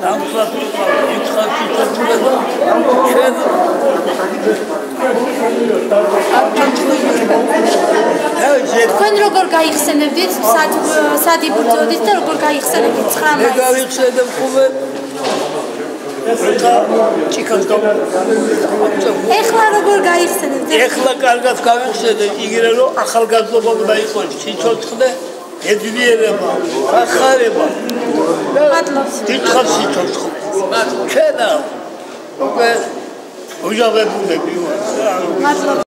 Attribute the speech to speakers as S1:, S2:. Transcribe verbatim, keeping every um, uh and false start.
S1: თქვენ როგორ გაიხსენებდით სად იბრძოდით და როგორ გაიხსენებდით ცხრა მაისს?
S2: მე გავიხსენებ ხოლმე ჭიქას გავ
S1: ეხლა როგორ გაიხსენებთ?
S2: ეხლა კარგად გავიხსენებ, იგივე რომ ახალგაზრდობა უნდა იყოს სიცოცხლე, ეძვიერება, ახარება.
S1: მადლობს.
S2: დიდხანს სიცოცხლე. ჩვენა უკვე უჟავებულები ვართ.
S1: მადლობა.